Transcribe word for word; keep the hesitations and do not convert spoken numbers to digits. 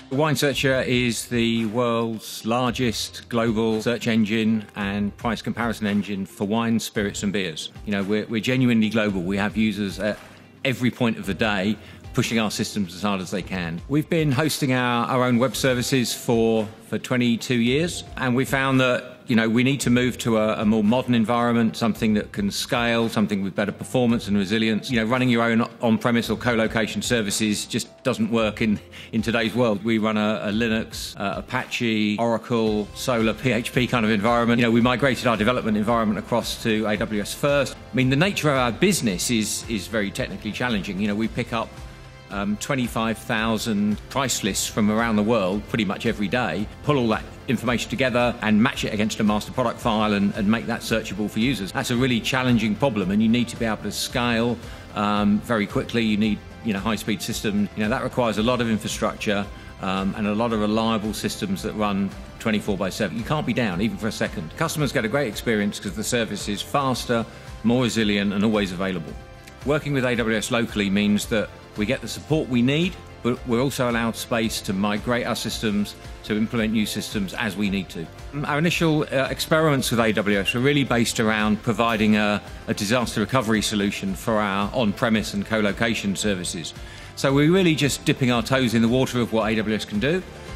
Wine Searcher is the world's largest global search engine and price comparison engine for wine, spirits and beers. You know, we're, we're genuinely global. We have users at every point of the day pushing our systems as hard as they can. We've been hosting our, our own web services for, for twenty-two years, and we found that you know, we need to move to a, a more modern environment, something that can scale, something with better performance and resilience. You know, running your own on-premise or co-location services just doesn't work in, in today's world. We run a, a Linux, uh, Apache, Oracle, Solar, P H P kind of environment. You know, we migrated our development environment across to A W S first. I mean, the nature of our business is, is very technically challenging. You know, we pick up Um, twenty-five thousand price lists from around the world pretty much every day, pull all that information together and match it against a master product file and, and make that searchable for users. That's a really challenging problem, and you need to be able to scale um, very quickly. You need you know, high-speed systems. You know, that requires a lot of infrastructure um, and a lot of reliable systems that run twenty-four by seven. You can't be down even for a second. Customers get a great experience because the service is faster, more resilient and always available. Working with A W S locally means that we get the support we need, but we're also allowed space to migrate our systems, to implement new systems as we need to. Our initial uh, experiments with A W S were really based around providing a, a disaster recovery solution for our on-premise and co-location services. So we're really just dipping our toes in the water of what A W S can do.